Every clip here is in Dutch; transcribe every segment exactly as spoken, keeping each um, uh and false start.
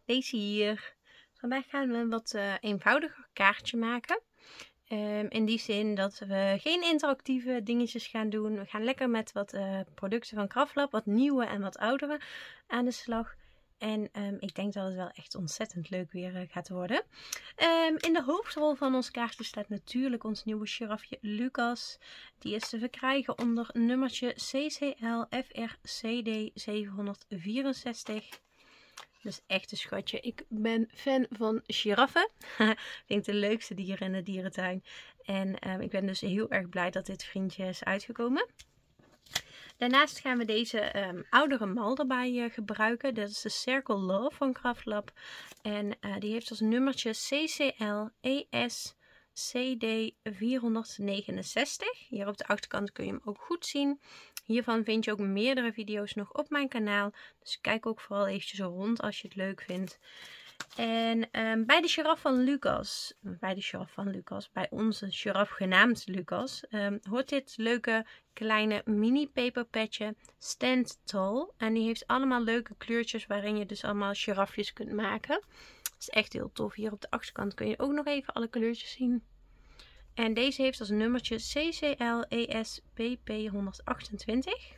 Deze hier. Vandaag gaan we een wat uh, eenvoudiger kaartje maken. Um, in die zin dat we geen interactieve dingetjes gaan doen. We gaan lekker met wat uh, producten van Kraftlab, wat nieuwe en wat oudere, aan de slag. En um, ik denk dat het wel echt ontzettend leuk weer uh, gaat worden. Um, in de hoofdrol van ons kaartje staat natuurlijk ons nieuwe girafje Lucas. Die is te verkrijgen onder nummertje C C L F R C D zevenhonderdvierenzestig. Dus echt een schatje. Ik ben fan van giraffen. Ik vind de leukste dieren in de dierentuin. En um, ik ben dus heel erg blij dat dit vriendje is uitgekomen. Daarnaast gaan we deze um, oudere mal erbij uh, gebruiken. Dat is de Circle Love van Kraftlab. En uh, die heeft als nummertje C C L E S C D vierhonderdnegenenzestig. Hier op de achterkant kun je hem ook goed zien. Hiervan vind je ook meerdere video's nog op mijn kanaal. Dus kijk ook vooral eventjes rond als je het leuk vindt. En um, bij de giraf van Lucas, bij de giraf van Lucas, bij onze giraf genaamd Lucas, um, hoort dit leuke kleine mini paperpetje Stand Tall. En die heeft allemaal leuke kleurtjes waarin je dus allemaal girafjes kunt maken. Dat is echt heel tof. Hier op de achterkant kun je ook nog even alle kleurtjes zien. En deze heeft als nummertje C C L E S P P honderdachtentwintig.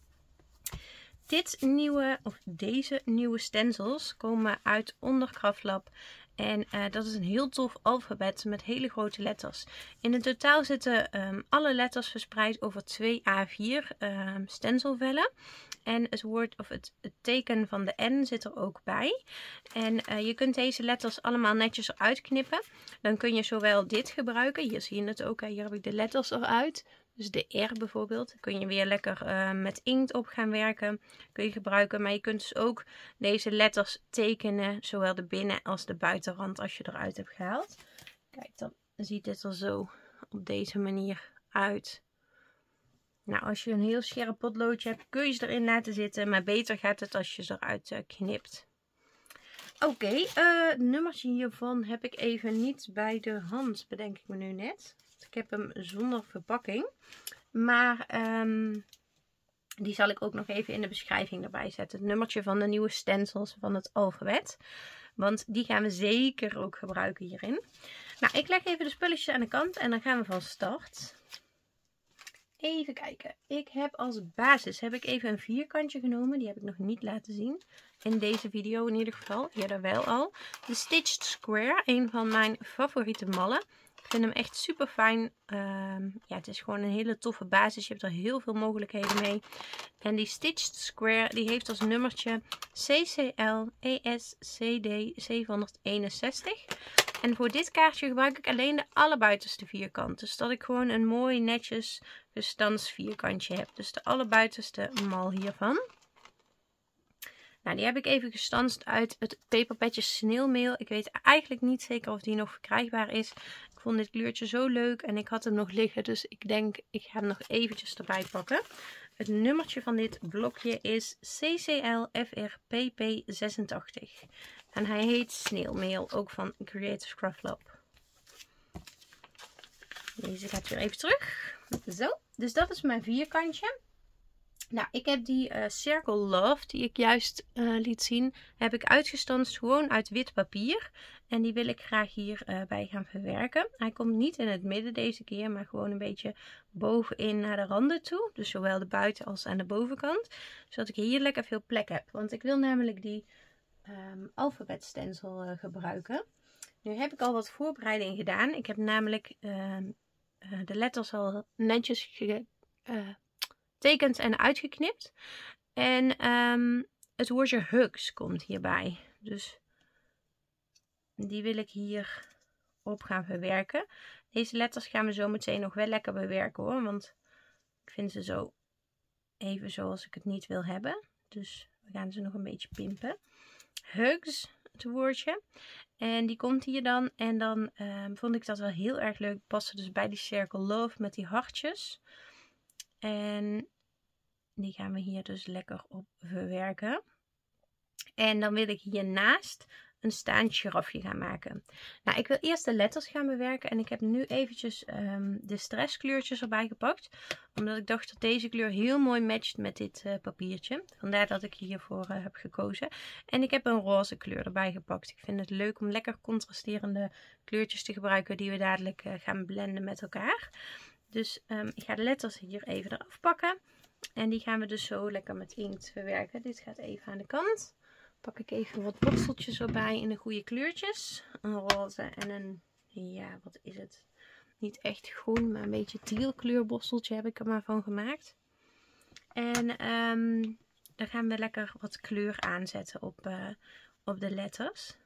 Dit nieuwe, of deze nieuwe stencils komen uit onder Kraftlab. En uh, dat is een heel tof alfabet met hele grote letters. In het totaal zitten um, alle letters verspreid over twee A vier um, stencilvellen. En het woord of het, het teken van de N zit er ook bij. En uh, je kunt deze letters allemaal netjes eruit knippen. Dan kun je zowel dit gebruiken. Hier zie je het ook. Hier heb ik de letters eruit. Dus de R bijvoorbeeld. Dan kun je weer lekker uh, met inkt op gaan werken. Kun je gebruiken. Maar je kunt dus ook deze letters tekenen. Zowel de binnen- als de buitenrand als je eruit hebt gehaald. Kijk, dan ziet dit er zo op deze manier uit. Nou, als je een heel scherp potloodje hebt, kun je ze erin laten zitten. Maar beter gaat het als je ze eruit uh, knipt. Oké, okay, uh, het nummertje hiervan heb ik even niet bij de hand, bedenk ik me nu net. Ik heb hem zonder verpakking. Maar um, die zal ik ook nog even in de beschrijving erbij zetten. Het nummertje van de nieuwe stencils van het alfabet. Want die gaan we zeker ook gebruiken hierin. Nou, ik leg even de spulletjes aan de kant en dan gaan we van start. Even kijken. Ik heb als basis heb ik even een vierkantje genomen. Die heb ik nog niet laten zien. In deze video in ieder geval. Eerder wel al. De Stitched Square. Een van mijn favoriete mallen. Ik vind hem echt super fijn. Uh, ja, het is gewoon een hele toffe basis. Je hebt er heel veel mogelijkheden mee. En die Stitched Square die heeft als nummertje C C L E S C D zevenhonderdeenenzestig. En voor dit kaartje gebruik ik alleen de allerbuitenste vierkant. Dus dat ik gewoon een mooi netjes gestanst vierkantje heb. Dus de allerbuitenste mal hiervan. Nou, die heb ik even gestanst uit het paperpetje sneeuwmeel. Ik weet eigenlijk niet zeker of die nog verkrijgbaar is. Ik vond dit kleurtje zo leuk en ik had hem nog liggen. Dus ik denk, ik ga hem nog eventjes erbij pakken. Het nummertje van dit blokje is C C L F R P P zesentachtig. En hij heet Sneeuwmeel, ook van Creative Kraftlab. Deze gaat weer even terug. Zo, dus dat is mijn vierkantje. Nou, ik heb die uh, Circle Love, die ik juist uh, liet zien, heb ik uitgestanst gewoon uit wit papier. En die wil ik graag hierbij uh, bij gaan verwerken. Hij komt niet in het midden deze keer, maar gewoon een beetje bovenin naar de randen toe. Dus zowel de buiten- als aan de bovenkant. Zodat ik hier lekker veel plek heb. Want ik wil namelijk die um, alfabet stencil uh, gebruiken. Nu heb ik al wat voorbereiding gedaan. Ik heb namelijk uh, uh, de letters al netjes ge... Uh, getekend en uitgeknipt. En um, het woordje hugs komt hierbij. Dus die wil ik hier op gaan verwerken. Deze letters gaan we zo meteen nog wel lekker bewerken hoor. Want ik vind ze zo even zoals ik het niet wil hebben. Dus we gaan ze nog een beetje pimpen. Hugs, het woordje. En die komt hier dan. En dan um, vond ik dat wel heel erg leuk. Passen dus bij die Circle Love met die hartjes. En die gaan we hier dus lekker op verwerken. En dan wil ik hiernaast een staand girafje gaan maken. Nou, ik wil eerst de letters gaan bewerken. En ik heb nu eventjes um, de stresskleurtjes erbij gepakt. Omdat ik dacht dat deze kleur heel mooi matcht met dit uh, papiertje. Vandaar dat ik hiervoor uh, heb gekozen. En ik heb een roze kleur erbij gepakt. Ik vind het leuk om lekker contrasterende kleurtjes te gebruiken die we dadelijk uh, gaan blenden met elkaar. Dus um, ik ga de letters hier even eraf pakken. En die gaan we dus zo lekker met inkt verwerken. Dit gaat even aan de kant. Pak ik even wat borsteltjes erbij in de goede kleurtjes. Een roze en een, ja, wat is het? Niet echt groen, maar een beetje tealkleur borsteltje heb ik er maar van gemaakt. En um, dan gaan we lekker wat kleur aanzetten op, uh, op de letters.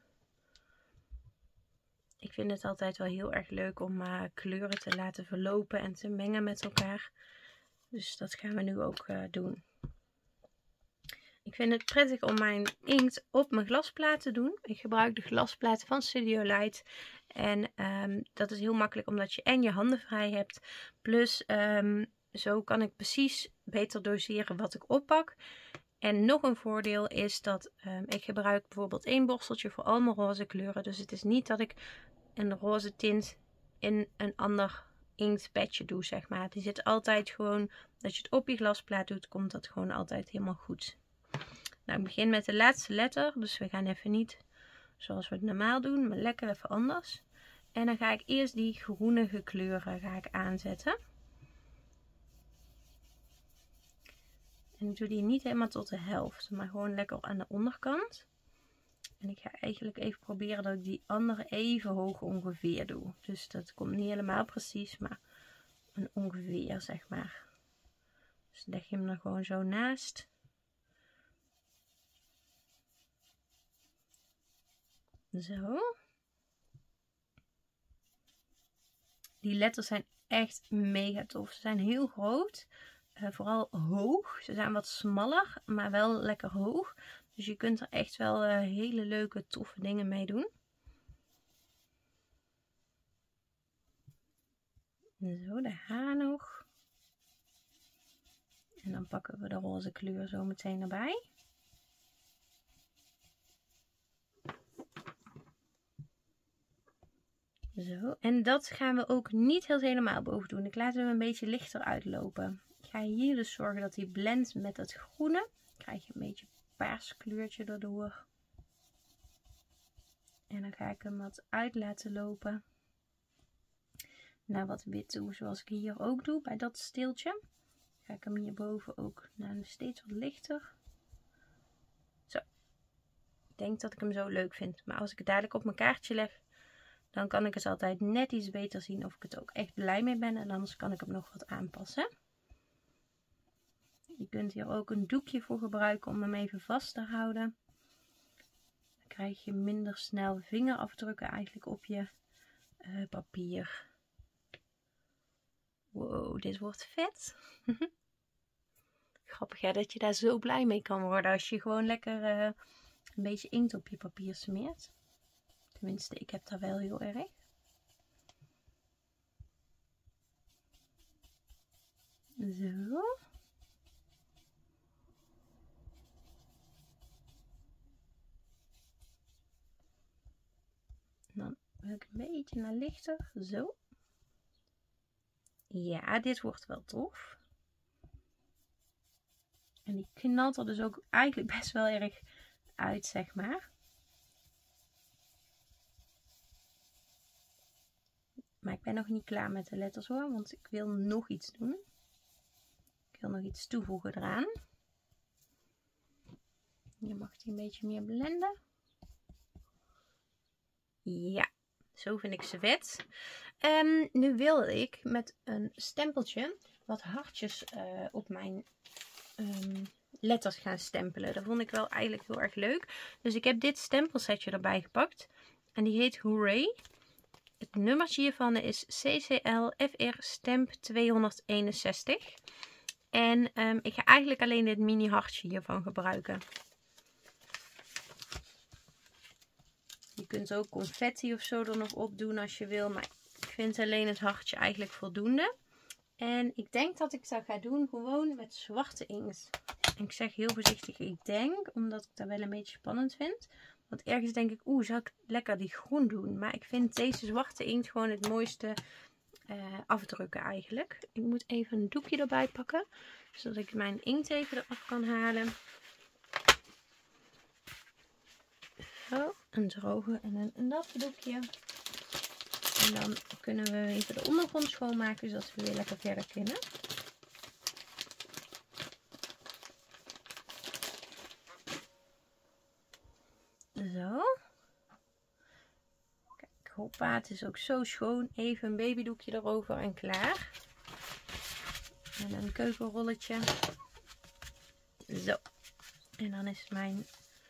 Ik vind het altijd wel heel erg leuk om uh, kleuren te laten verlopen en te mengen met elkaar. Dus dat gaan we nu ook uh, doen. Ik vind het prettig om mijn inkt op mijn glasplaat te doen. Ik gebruik de glasplaat van Studio Light. En um, dat is heel makkelijk omdat je en je handen vrij hebt. Plus um, zo kan ik precies beter doseren wat ik oppak. En nog een voordeel is dat um, ik gebruik bijvoorbeeld één borsteltje voor al mijn roze kleuren. Dus het is niet dat ik een roze tint in een ander inktpetje doe, zeg maar. Die zit altijd gewoon, dat je het op je glasplaat doet, komt dat gewoon altijd helemaal goed. Nou, ik begin met de laatste letter. Dus we gaan even niet zoals we het normaal doen, maar lekker even anders. En dan ga ik eerst die groenige kleuren ga ik aanzetten. En ik doe die niet helemaal tot de helft, maar gewoon lekker aan de onderkant. En ik ga eigenlijk even proberen dat ik die andere even hoog ongeveer doe. Dus dat komt niet helemaal precies, maar een ongeveer, zeg maar. Dus leg je hem er gewoon zo naast. Zo. Die letters zijn echt mega tof. Ze zijn heel groot. Uh, vooral hoog. Ze zijn wat smaller, maar wel lekker hoog. Dus je kunt er echt wel uh, hele leuke, toffe dingen mee doen. Zo, de H nog. En dan pakken we de roze kleur zo meteen erbij. Zo, en dat gaan we ook niet heel helemaal boven doen. Ik laat hem een beetje lichter uitlopen. Ik ga hier dus zorgen dat hij blendt met het groene. Dan krijg je een beetje paars kleurtje erdoor. En dan ga ik hem wat uit laten lopen. Naar wat wit toe, zoals ik hier ook doe bij dat steeltje. Ga ik hem hierboven ook naar steeds wat lichter. Zo. Ik denk dat ik hem zo leuk vind. Maar als ik het dadelijk op mijn kaartje leg, dan kan ik het altijd net iets beter zien of ik het ook echt blij mee ben. En anders kan ik hem nog wat aanpassen. Je kunt hier ook een doekje voor gebruiken om hem even vast te houden. Dan krijg je minder snel vingerafdrukken eigenlijk op je uh, papier. Wow, dit wordt vet. Grappig hè, dat je daar zo blij mee kan worden als je gewoon lekker uh, een beetje inkt op je papier smeert. Tenminste, ik heb daar wel heel erg. Zo. Dan wil ik een beetje naar lichter. Zo. Ja, dit wordt wel tof. En die knalt er dus ook eigenlijk best wel erg uit, zeg maar. Maar ik ben nog niet klaar met de letters hoor, want ik wil nog iets doen. Ik wil nog iets toevoegen eraan. Je mag die een beetje meer blenden. Ja, zo vind ik ze vet. Um, nu wilde ik met een stempeltje wat hartjes uh, op mijn um, letters gaan stempelen. Dat vond ik wel eigenlijk heel erg leuk. Dus ik heb dit stempelsetje erbij gepakt. En die heet Hooray. Het nummertje hiervan is C C L F R Stamp tweehonderdeenenzestig. En um, ik ga eigenlijk alleen dit mini hartje hiervan gebruiken. Je kunt ook confetti of zo er nog op doen als je wil. Maar ik vind alleen het hartje eigenlijk voldoende. En ik denk dat ik dat ga doen gewoon met zwarte inkt. En ik zeg heel voorzichtig ik denk, omdat ik dat wel een beetje spannend vind. Want ergens denk ik, oeh, zou ik lekker die groen doen? Maar ik vind deze zwarte inkt gewoon het mooiste uh, afdrukken eigenlijk. Ik moet even een doekje erbij pakken. Zodat ik mijn inkt even eraf kan halen. Zo, een droge en een, een nat doekje. En dan kunnen we even de ondergrond schoonmaken, zodat we weer lekker verder kunnen. Zo. Kijk, hoppa, het is ook zo schoon. Even een babydoekje erover en klaar. En een keukenrolletje. Zo. En dan is mijn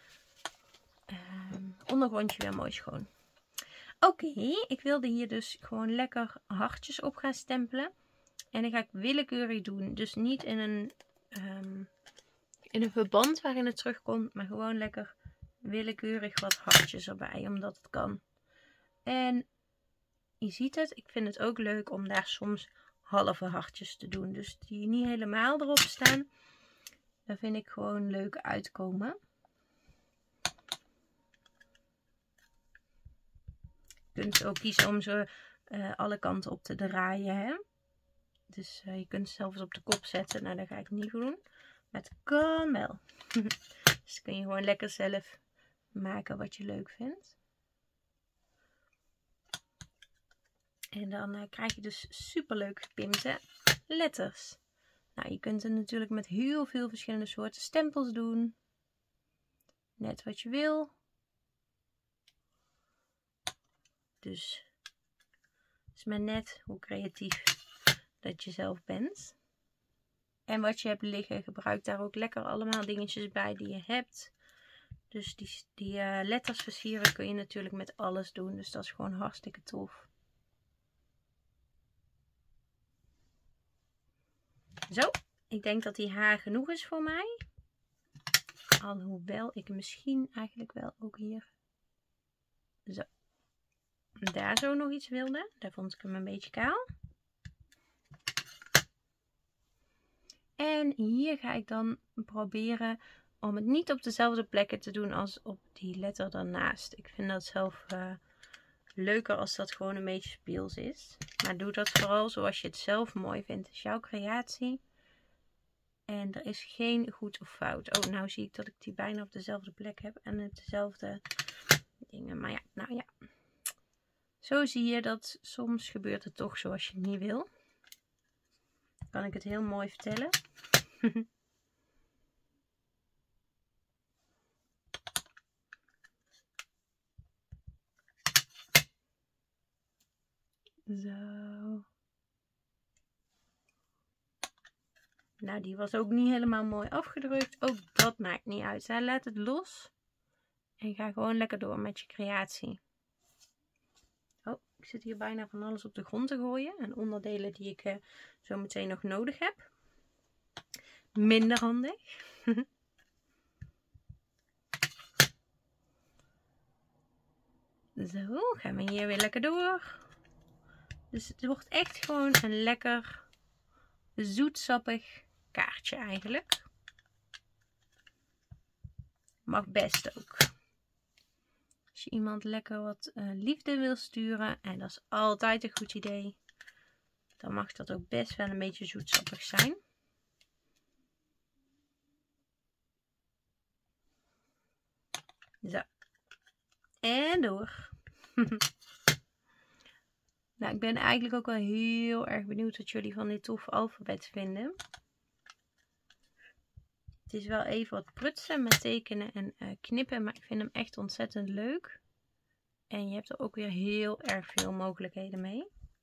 um, ondergrondje weer mooi schoon. Oké, okay, ik wilde hier dus gewoon lekker hartjes op gaan stempelen. En dan ga ik willekeurig doen. Dus niet in een, um, in een verband waarin het terugkomt. Maar gewoon lekker willekeurig wat hartjes erbij. Omdat het kan. En je ziet het. Ik vind het ook leuk om daar soms halve hartjes te doen. Dus die niet helemaal erop staan. Daar vind ik gewoon leuk uitkomen. Je kunt ook kiezen om ze uh, alle kanten op te draaien. Hè? Dus uh, je kunt ze zelfs op de kop zetten. Nou, dat ga ik niet doen. Maar het kan wel. Dus kun je gewoon lekker zelf maken wat je leuk vindt. En dan uh, krijg je dus super leuk gepimpte letters. Nou, je kunt er natuurlijk met heel veel verschillende soorten stempels doen. Net wat je wil. Dus het is maar net hoe creatief dat je zelf bent. En wat je hebt liggen, gebruik daar ook lekker allemaal dingetjes bij die je hebt. Dus die, die uh, letters versieren kun je natuurlijk met alles doen. Dus dat is gewoon hartstikke tof. Zo, ik denk dat die haar genoeg is voor mij. Alhoewel ik misschien eigenlijk wel ook hier zo daar zo nog iets wilde. Daar vond ik hem een beetje kaal. En hier ga ik dan proberen om het niet op dezelfde plekken te doen als op die letter daarnaast. Ik vind dat zelf uh, leuker als dat gewoon een beetje speels is. Maar doe dat vooral zoals je het zelf mooi vindt. Het is jouw creatie. En er is geen goed of fout. Oh, nou zie ik dat ik die bijna op dezelfde plek heb. En het dezelfde dingen. Maar ja, nou ja. Zo zie je dat soms gebeurt het toch zoals je het niet wil. Kan ik het heel mooi vertellen. Zo. Nou, die was ook niet helemaal mooi afgedrukt. Ook dat maakt niet uit. Hè? Laat het los. En ga gewoon lekker door met je creatie. Oh, ik zit hier bijna van alles op de grond te gooien. En onderdelen die ik uh, zo meteen nog nodig heb. Minder handig. Zo, gaan we hier weer lekker door. Dus het wordt echt gewoon een lekker zoetsappig kaartje eigenlijk. Mag best ook. Als je iemand lekker wat uh, liefde wil sturen, en dat is altijd een goed idee, dan mag dat ook best wel een beetje zoetsappig zijn. Zo. En door. Nou, ik ben eigenlijk ook wel heel erg benieuwd wat jullie van dit toffe alfabet vinden. Het is wel even wat prutsen met tekenen en uh, knippen, maar ik vind hem echt ontzettend leuk. En je hebt er ook weer heel erg veel mogelijkheden mee.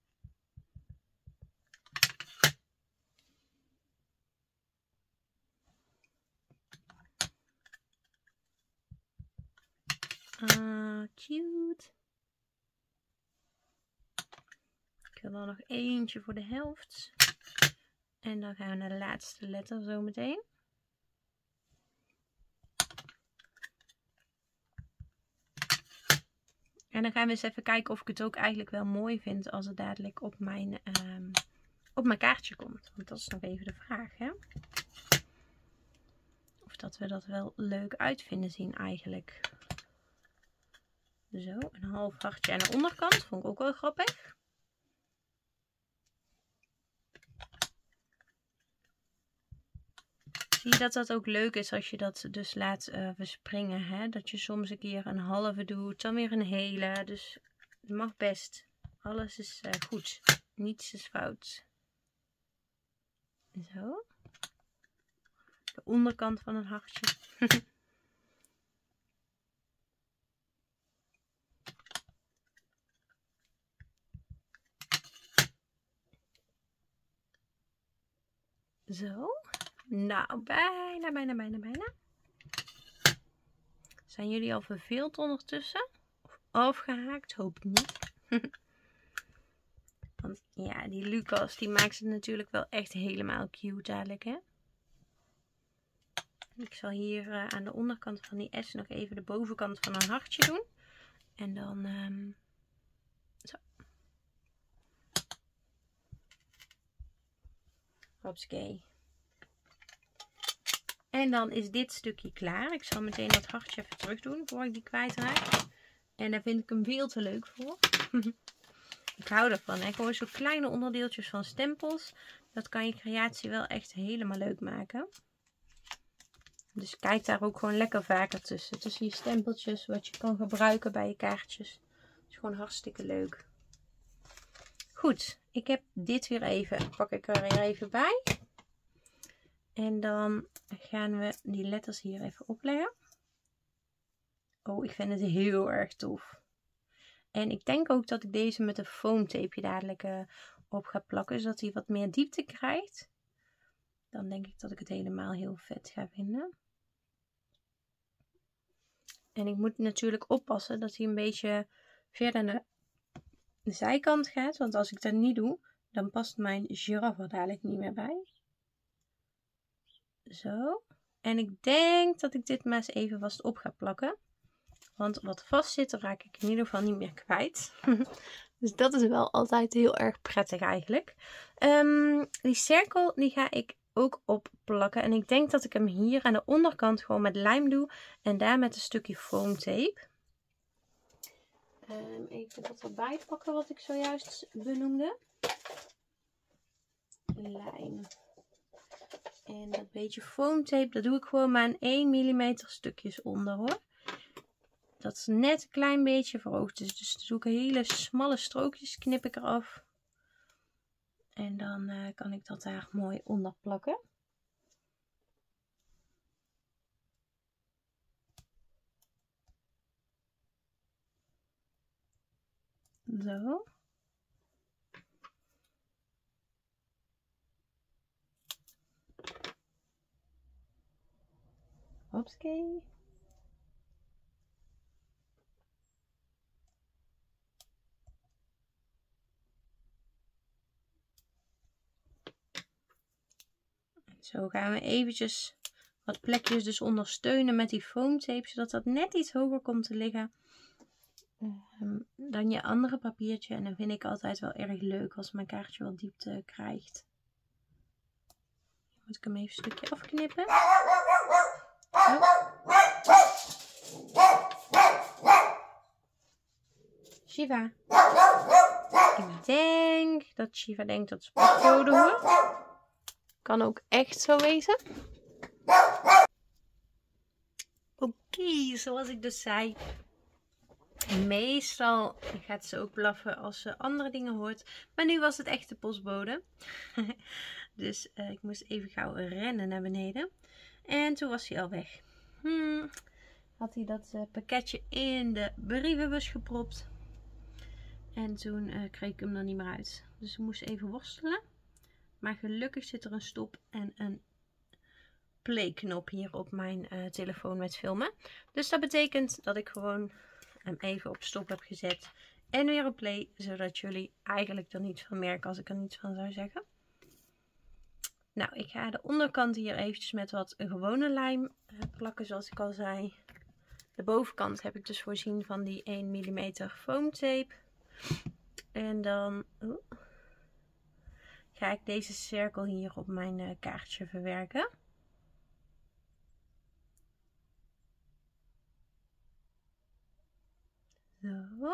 Ah, uh, cute. Ik wil er nog eentje voor de helft. En dan gaan we naar de laatste letter zo meteen. En dan gaan we eens even kijken of ik het ook eigenlijk wel mooi vind als het dadelijk op mijn, um, op mijn kaartje komt. Want dat is nog even de vraag, hè. Of dat we dat wel leuk uit vinden zien eigenlijk. Zo, een half hartje aan de onderkant. Vond ik ook wel grappig. Zie je dat dat ook leuk is als je dat dus laat uh, verspringen. Hè? Dat je soms een keer een halve doet, dan weer een hele. Dus het mag best. Alles is uh, goed. Niets is fout. Zo. De onderkant van een hartje. Zo. Nou, bijna, bijna, bijna, bijna. Zijn jullie al verveeld ondertussen? Of afgehaakt? Hoop ik niet. Want ja, die Lucas, die maakt het natuurlijk wel echt helemaal cute dadelijk, hè? Ik zal hier uh, aan de onderkant van die S nog even de bovenkant van een hartje doen. En dan... Um, zo. Hopsakee. En dan is dit stukje klaar. Ik zal meteen dat hartje even terug doen voor ik die kwijtraak. En daar vind ik hem veel te leuk voor. Ik hou ervan. Hè? Gewoon zo kleine onderdeeltjes van stempels. Dat kan je creatie wel echt helemaal leuk maken. Dus kijk daar ook gewoon lekker vaker tussen. Tussen je stempeltjes wat je kan gebruiken bij je kaartjes. Dat is gewoon hartstikke leuk. Goed, ik heb dit weer even. Pak ik er weer even bij. En dan gaan we die letters hier even opleggen. Oh, ik vind het heel erg tof. En ik denk ook dat ik deze met een foamtapeje dadelijk uh, op ga plakken. Zodat hij wat meer diepte krijgt. Dan denk ik dat ik het helemaal heel vet ga vinden. En ik moet natuurlijk oppassen dat hij een beetje verder naar de zijkant gaat. Want als ik dat niet doe, dan past mijn giraffe er dadelijk niet meer bij. Zo. En ik denk dat ik dit maar eens even vast op ga plakken. Want wat vast zit, raak ik in ieder geval niet meer kwijt. Dus dat is wel altijd heel erg prettig eigenlijk. Um, die cirkel die ga ik ook opplakken. En ik denk dat ik hem hier aan de onderkant gewoon met lijm doe. En daar met een stukje foamtape. Um, even dat erbij pakken wat ik zojuist benoemde. Lijm. En dat beetje foamtape, dat doe ik gewoon maar een één millimeter stukjes onder hoor. Dat is net een klein beetje verhoogd. Dus, dus doe ik hele smalle strookjes, knip ik eraf. En dan uh, kan ik dat daar mooi onder plakken. Zo. Hopsakee. Zo gaan we eventjes wat plekjes dus ondersteunen met die foamtape. Zodat dat net iets hoger komt te liggen um, dan je andere papiertje. En dan vind ik altijd wel erg leuk als mijn kaartje wat diepte krijgt. Moet ik hem even een stukje afknippen. Zo. Shiva. Ik denk dat Shiva denkt dat ze potcode hoort. Kan ook echt zo wezen. Oké, okay, zoals ik dus zei. Meestal gaat ze ook blaffen als ze andere dingen hoort. Maar nu was het echt de postbode. Dus uh, ik moest even gauw rennen naar beneden. En toen was hij al weg. Hmm, had hij dat uh, pakketje in de brievenbus gepropt. En toen uh, kreeg ik hem er niet meer uit. Dus ik moest even worstelen. Maar gelukkig zit er een stop en een play-knop hier op mijn uh, telefoon met filmen. Dus dat betekent dat ik gewoon hem even op stop heb gezet. En weer op play. Zodat jullie eigenlijk er niets van merken als ik er niets van zou zeggen. Nou, ik ga de onderkant hier eventjes met wat gewone lijm uh, plakken zoals ik al zei. De bovenkant heb ik dus voorzien van die één millimeter foamtape. En dan uh, ga ik deze cirkel hier op mijn uh, kaartje verwerken. Zo.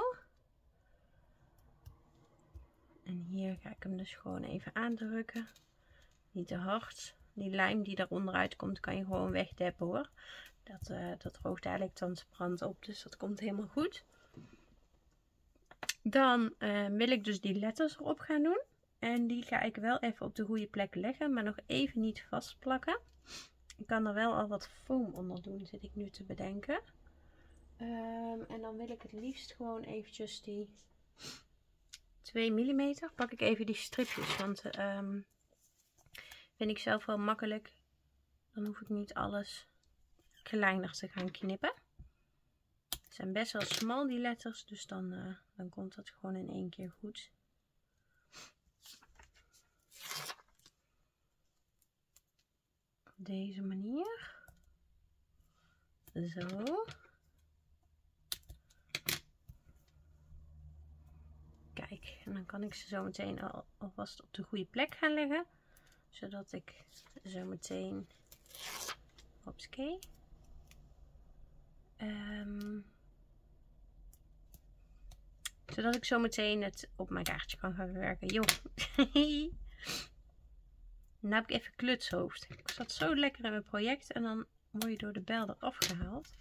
En hier ga ik hem dus gewoon even aandrukken. Niet te hard. Die lijm die daaronder uitkomt kan je gewoon wegdeppen hoor. Dat, uh, dat droogt eigenlijk transparant op. Dus dat komt helemaal goed. Dan uh, wil ik dus die letters erop gaan doen. En die ga ik wel even op de goede plek leggen. Maar nog even niet vastplakken. Ik kan er wel al wat foam onder doen. Zit ik nu te bedenken. Um, en dan wil ik het liefst gewoon eventjes die twee millimeter. Pak ik even die stripjes. Want um, vind ik zelf wel makkelijk. Dan hoef ik niet alles kleiner te gaan knippen. Het zijn best wel smal die letters. Dus dan, uh, dan komt dat gewoon in één keer goed. Op deze manier. Zo. Kijk, en dan kan ik ze zo meteen al, alvast op de goede plek gaan leggen. Zodat ik zo meteen... Hopsakee. Um, zodat ik zo meteen het op mijn kaartje kan gaan verwerken. Joh. Nu heb ik even klutshoofd. Ik zat zo lekker in mijn project en dan word je door de bel eraf gehaald.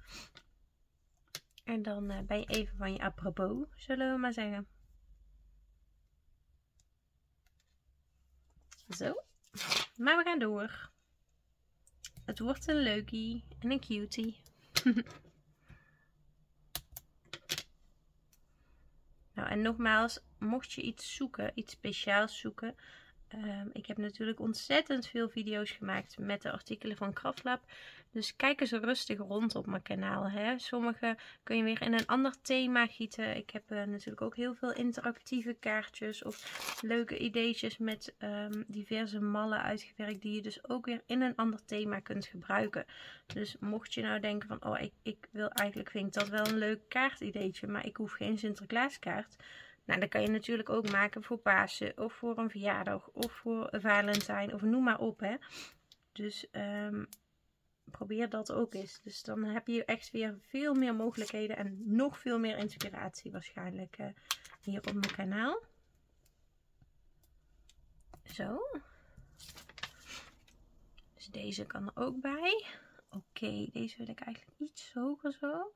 En dan uh, ben je even van je apropos, zullen we maar zeggen. Zo. Maar we gaan door. Het wordt een leukie en een cutie. Nou, en nogmaals, mocht je iets zoeken, iets speciaals zoeken. Um, ik heb natuurlijk ontzettend veel video's gemaakt met de artikelen van Kraftlab. Dus kijk eens rustig rond op mijn kanaal. Hè. Sommige kun je weer in een ander thema gieten. Ik heb uh, natuurlijk ook heel veel interactieve kaartjes of leuke ideetjes met um, diverse mallen uitgewerkt. Die je dus ook weer in een ander thema kunt gebruiken. Dus mocht je nou denken van, oh ik, ik wil eigenlijk, vind ik dat wel een leuk kaartideetje. Maar ik hoef geen Sinterklaaskaart. Nou, dat kan je natuurlijk ook maken voor Pasen of voor een verjaardag of voor een Valentijn of noem maar op. Hè. Dus um, probeer dat ook eens. Dus dan heb je echt weer veel meer mogelijkheden en nog veel meer inspiratie waarschijnlijk uh, hier op mijn kanaal. Zo. Dus deze kan er ook bij. Oké, okay, deze wil ik eigenlijk iets hoger zo.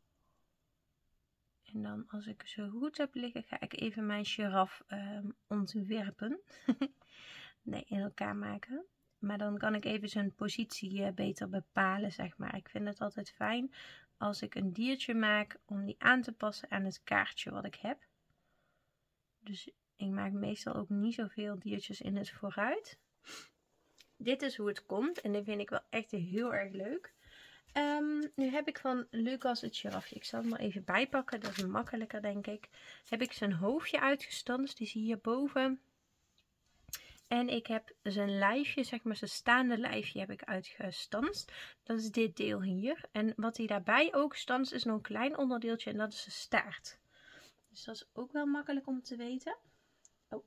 En dan als ik ze goed heb liggen, ga ik even mijn giraf um, ontwerpen. Nee, in elkaar maken. Maar dan kan ik even zijn positie uh, beter bepalen, zeg maar. Ik vind het altijd fijn als ik een diertje maak om die aan te passen aan het kaartje wat ik heb. Dus ik maak meestal ook niet zoveel diertjes in het vooruit. Dit is hoe het komt en dit vind ik wel echt heel erg leuk. Um, nu heb ik van Lucas het girafje. Ik zal het maar even bijpakken. Dat is makkelijker denk ik. Heb ik zijn hoofdje uitgestanst. Die zie je hierboven. En ik heb zijn lijfje, zeg maar zijn staande lijfje heb ik uitgestanst. Dat is dit deel hier. En wat hij daarbij ook stanst is nog een klein onderdeeltje. En dat is de staart. Dus dat is ook wel makkelijk om te weten. Oh.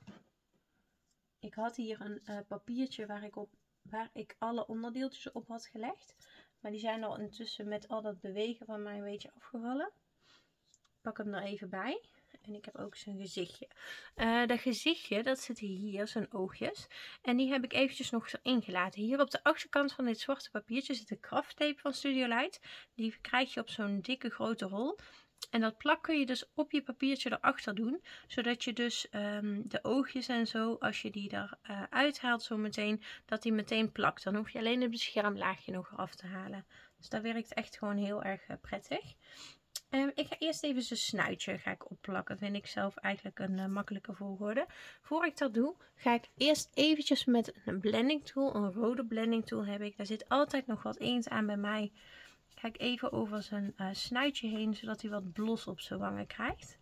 Ik had hier een uh, papiertje waar ik, op, waar ik alle onderdeeltjes op had gelegd. Maar die zijn al intussen met al dat bewegen van mij een beetje afgevallen. Ik pak hem er even bij. En ik heb ook zijn gezichtje. Uh, dat gezichtje, dat zit hier, zijn oogjes. En die heb ik eventjes nog erin gelaten. Hier op de achterkant van dit zwarte papiertje zit de krafttape van Studio Light. Die krijg je op zo'n dikke grote rol. En dat plak kun je dus op je papiertje erachter doen. Zodat je dus um, de oogjes en zo, als je die eruit uh, haalt zo meteen, dat die meteen plakt. Dan hoef je alleen het beschermlaagje nog eraf te halen. Dus dat werkt echt gewoon heel erg uh, prettig. Um, ik ga eerst even zijn snuitje ga ik opplakken. Dat vind ik zelf eigenlijk een uh, makkelijke volgorde. Voor ik dat doe, ga ik eerst eventjes met een blending tool, een rode blending tool heb ik. Daar zit altijd nog wat inkt aan bij mij. Ga ik even over zijn uh, snuitje heen, zodat hij wat blos op zijn wangen krijgt.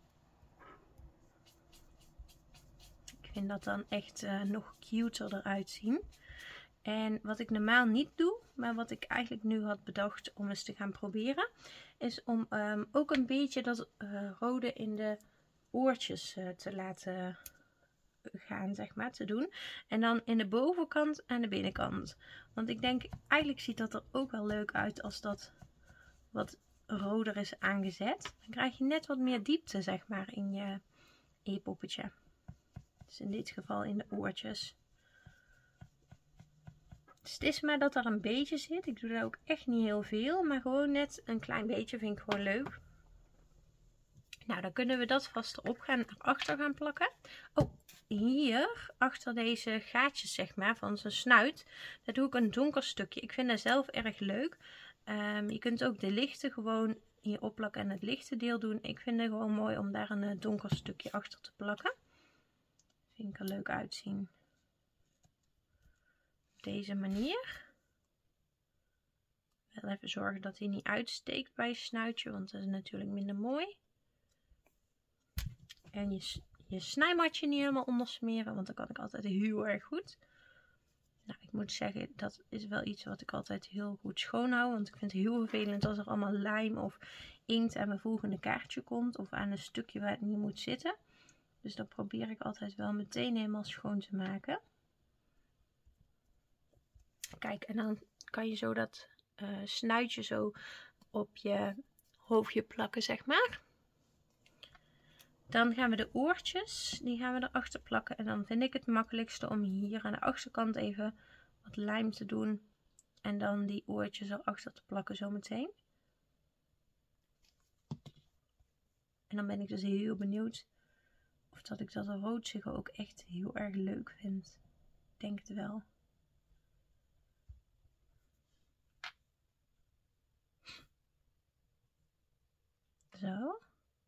Ik vind dat dan echt uh, nog cuter eruit zien. En wat ik normaal niet doe, maar wat ik eigenlijk nu had bedacht om eens te gaan proberen, is om um, ook een beetje dat uh, rode in de oortjes uh, te laten gaan, zeg maar, te doen. En dan in de bovenkant en de binnenkant. Want ik denk, eigenlijk ziet dat er ook wel leuk uit als dat wat roder is aangezet, dan krijg je net wat meer diepte, zeg maar, in je e-poppetje. Dus in dit geval in de oortjes. Dus het is maar dat er een beetje zit. Ik doe daar ook echt niet heel veel, maar gewoon net een klein beetje vind ik gewoon leuk. Nou, dan kunnen we dat vast erop gaan achter gaan plakken. Oh, hier achter deze gaatjes, zeg maar, van zijn snuit, daar doe ik een donker stukje. Ik vind dat zelf erg leuk. Um, je kunt ook de lichte gewoon hier opplakken en het lichte deel doen. Ik vind het gewoon mooi om daar een donker stukje achter te plakken. Vind ik er leuk uitzien. Op deze manier. Wel even zorgen dat hij niet uitsteekt bij je snuitje, want dat is natuurlijk minder mooi. En je, je snijmatje niet helemaal ondersmeren, want dat kan ik altijd heel erg goed. Nou, ik moet zeggen, dat is wel iets wat ik altijd heel goed schoonhoud. Want ik vind het heel vervelend als er allemaal lijm of inkt aan mijn volgende kaartje komt. Of aan een stukje waar het niet moet zitten. Dus dat probeer ik altijd wel meteen helemaal schoon te maken. Kijk, en dan kan je zo dat uh, snuitje zo op je hoofdje plakken, zeg maar. Dan gaan we de oortjes, die gaan we erachter plakken. En dan vind ik het makkelijkste om hier aan de achterkant even wat lijm te doen. En dan die oortjes erachter te plakken zometeen. En dan ben ik dus heel benieuwd of dat ik dat rood ook echt heel erg leuk vind. Ik denk het wel. Zo.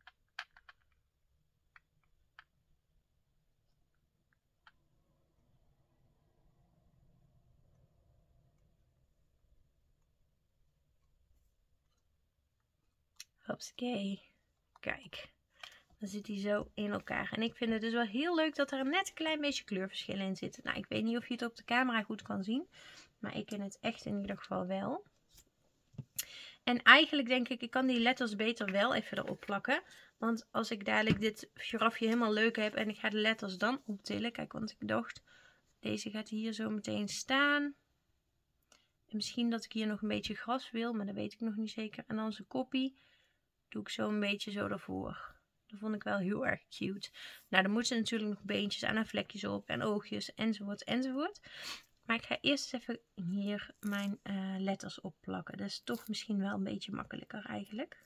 Hopsakee. Kijk. Dan zit hij zo in elkaar. En ik vind het dus wel heel leuk dat er net een klein beetje kleurverschillen in zitten. Nou, ik weet niet of je het op de camera goed kan zien. Maar ik ken het echt in ieder geval wel. En eigenlijk denk ik, ik kan die letters beter wel even erop plakken. Want als ik dadelijk dit girafje helemaal leuk heb en ik ga de letters dan optillen. Kijk, want ik dacht, deze gaat hier zo meteen staan. En misschien dat ik hier nog een beetje gras wil, maar dat weet ik nog niet zeker. En dan zijn koppie doe ik zo een beetje zo ervoor. Dat vond ik wel heel erg cute. Nou, dan moeten natuurlijk nog beentjes aan en vlekjes op en oogjes enzovoort enzovoort. Maar ik ga eerst even hier mijn uh, letters opplakken. Dat is toch misschien wel een beetje makkelijker eigenlijk.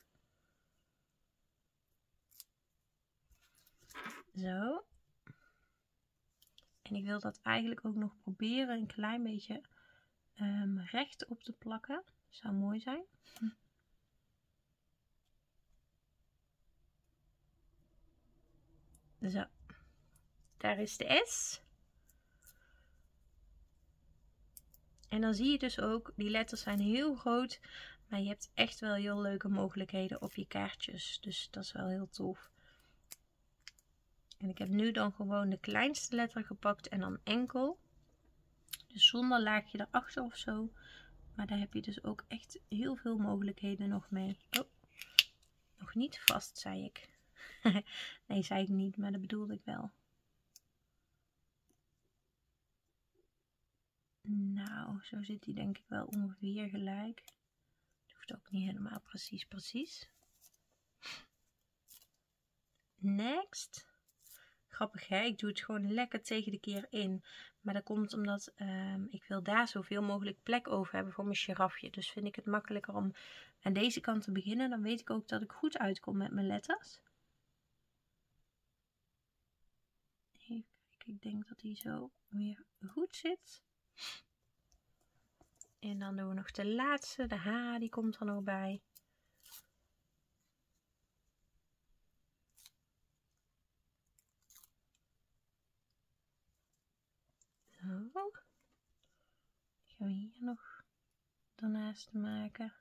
Zo. En ik wil dat eigenlijk ook nog proberen een klein beetje um, recht op te plakken. Zou mooi zijn. Hm. Zo. Daar is de S. En dan zie je dus ook, die letters zijn heel groot, maar je hebt echt wel heel leuke mogelijkheden op je kaartjes. Dus dat is wel heel tof. En ik heb nu dan gewoon de kleinste letter gepakt en dan enkel. Dus zonder laagje erachter of zo. Maar daar heb je dus ook echt heel veel mogelijkheden nog mee. Oh, nog niet vast, zei ik. Nee, zei ik niet, maar dat bedoelde ik wel. Nou, zo zit hij denk ik wel ongeveer gelijk. Het hoeft ook niet helemaal precies, precies. Next. Grappig hè, ik doe het gewoon lekker tegen de keer in. Maar dat komt omdat um, ik wil daar zoveel mogelijk plek over hebben voor mijn girafje. Dus vind ik het makkelijker om aan deze kant te beginnen. Dan weet ik ook dat ik goed uitkom met mijn letters. Even kijken, ik denk dat hij zo weer goed zit. En dan doen we nog de laatste, de H, die komt er nog bij. Zo. Gaan we hier nog daarnaast maken.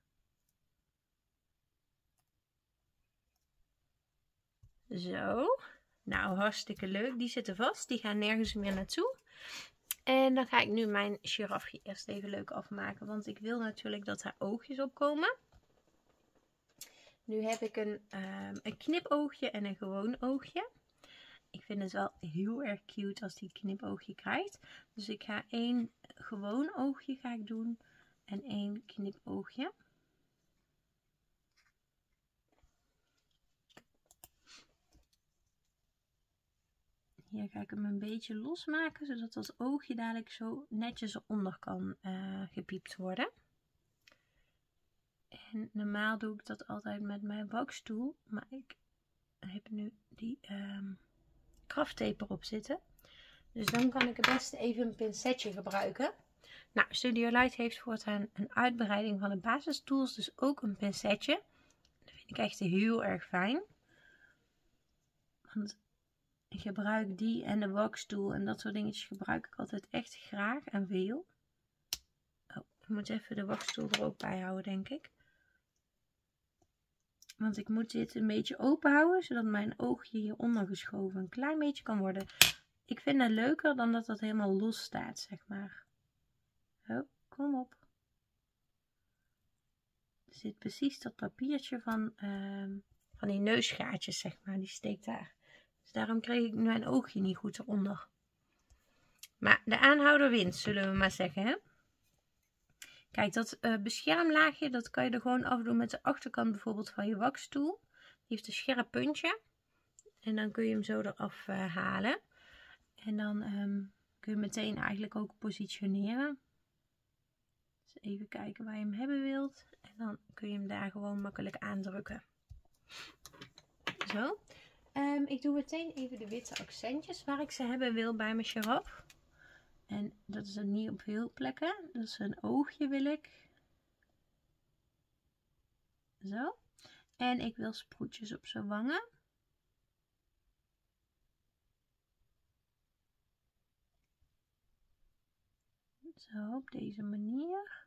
Zo. Nou, hartstikke leuk. Die zitten vast. Die gaan nergens meer naartoe. En dan ga ik nu mijn girafje eerst even leuk afmaken. Want ik wil natuurlijk dat haar oogjes opkomen. Nu heb ik een, um, een knipoogje en een gewoon oogje. Ik vind het wel heel erg cute als die een knipoogje krijgt. Dus ik ga één gewoon oogje ga ik doen. En één knipoogje. hier ga ik hem een beetje losmaken, zodat dat oogje dadelijk zo netjes eronder kan uh, gepiept worden. En normaal doe ik dat altijd met mijn wakstoel, maar ik heb nu die um, krafttape erop zitten. Dus dan kan ik het beste even een pincetje gebruiken. Nou, Studio Light heeft voortaan een uitbreiding van de basistools, dus ook een pincetje. Dat vind ik echt heel erg fijn. Want ik gebruik die en de wakstoel en dat soort dingetjes gebruik ik altijd echt graag en veel. Oh, ik moet even de wakstoel er ook bij houden, denk ik. Want ik moet dit een beetje open houden, zodat mijn oogje hieronder geschoven een klein beetje kan worden. Ik vind het leuker dan dat dat helemaal los staat, zeg maar. Oh, kom op. Er zit precies dat papiertje van, uh, van die neusgaatjes, zeg maar. Die steekt daar. Dus daarom kreeg ik mijn oogje niet goed eronder. Maar de aanhouder wint, zullen we maar zeggen, hè. Kijk, dat uh, beschermlaagje, dat kan je er gewoon afdoen met de achterkant bijvoorbeeld van je wakstoel. Die heeft een scherp puntje. En dan kun je hem zo eraf uh, halen. En dan um, kun je meteen eigenlijk ook positioneren. Dus even kijken waar je hem hebben wilt. En dan kun je hem daar gewoon makkelijk aandrukken. Zo. Um, ik doe meteen even de witte accentjes waar ik ze hebben wil bij mijn giraf. En dat is er niet op veel plekken. Dus een oogje wil ik. Zo. En ik wil sproetjes op zijn wangen. Zo, op deze manier.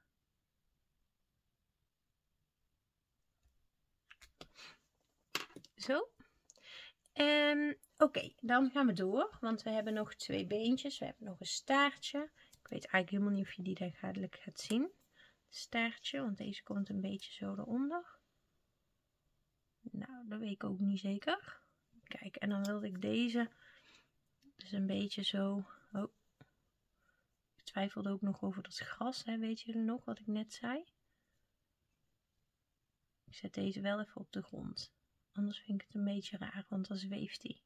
Zo. Um, Oké, okay, dan gaan we door. Want we hebben nog twee beentjes. We hebben nog een staartje. Ik weet eigenlijk helemaal niet of je die daar dadelijk gaat zien. Staartje, want deze komt een beetje zo eronder. Nou, dat weet ik ook niet zeker. Kijk, en dan wilde ik deze dus een beetje zo... Oh. Ik twijfelde ook nog over dat gras, hè? Weet jullie nog wat ik net zei? Ik zet deze wel even op de grond. Anders vind ik het een beetje raar, want dan zweeft hij.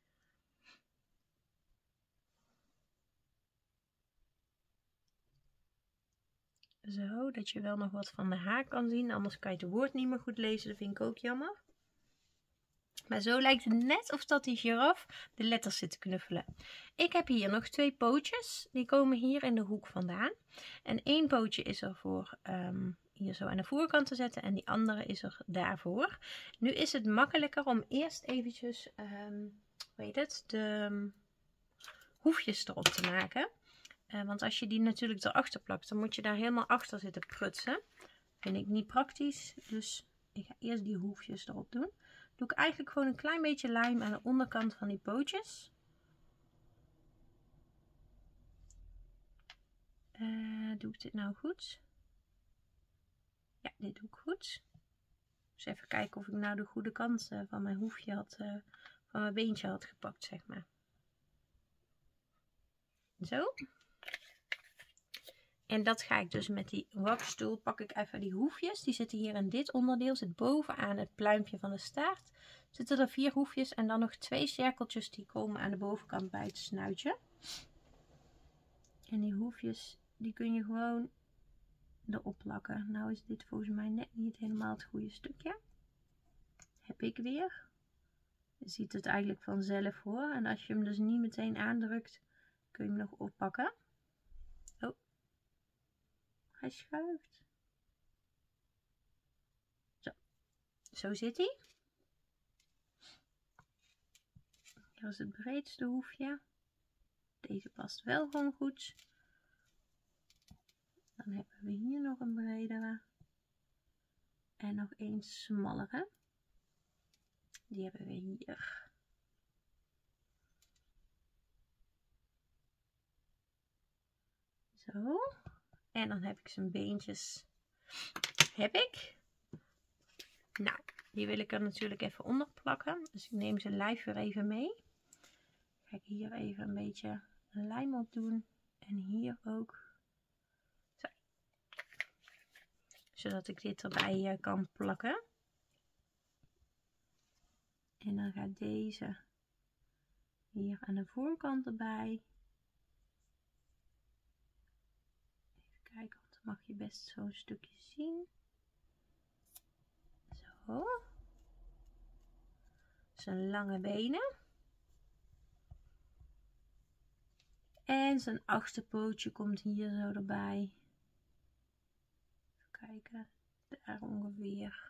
Zo, dat je wel nog wat van de haak kan zien. Anders kan je het woord niet meer goed lezen. Dat vind ik ook jammer. Maar zo lijkt het net of dat die giraf de letters zit te knuffelen. Ik heb hier nog twee pootjes. Die komen hier in de hoek vandaan. En één pootje is er voor um, hier zo aan de voorkant te zetten. En die andere is er daarvoor. Nu is het makkelijker om eerst eventjes um, weet het, de um, hoefjes erop te maken. Uh, want als je die natuurlijk erachter plakt, dan moet je daar helemaal achter zitten prutsen. Vind ik niet praktisch. Dus ik ga eerst die hoefjes erop doen. Doe ik eigenlijk gewoon een klein beetje lijm aan de onderkant van die pootjes. Uh, doe ik dit nou goed? Ja, dit doe ik goed. Dus even kijken of ik nou de goede kant uh, van mijn hoefje had, uh, van mijn beentje had gepakt, zeg maar. Zo. En dat ga ik dus met die wakstoel, pak ik even die hoefjes. Die zitten hier in dit onderdeel, zit bovenaan het pluimpje van de staart. Zitten er vier hoefjes en dan nog twee cirkeltjes die komen aan de bovenkant bij het snuitje. En die hoefjes, die kun je gewoon erop plakken. Nou is dit volgens mij net niet helemaal het goede stukje. Heb ik weer. Je ziet het eigenlijk vanzelf hoor. En als je hem dus niet meteen aandrukt, kun je hem nog oppakken. Oh. Hij schuift. Zo. Zo zit hij. Hier is het breedste hoefje. Deze past wel gewoon goed. Dan hebben we hier nog een bredere. En nog een smallere. Die hebben we hier. Zo. En dan heb ik zijn beentjes. Heb ik. Nou, die wil ik er natuurlijk even onder plakken. Dus ik neem zijn lijf weer even mee. Ga ik hier even een beetje lijm op doen. En hier ook. Zo. Zodat ik dit erbij kan plakken. En dan gaat deze Hier aan de voorkant erbij. Even kijken, want dan mag je best zo'n stukje zien. Zo. Zijn lange benen. En zijn achterpootje komt hier zo erbij. Even kijken, daar ongeveer.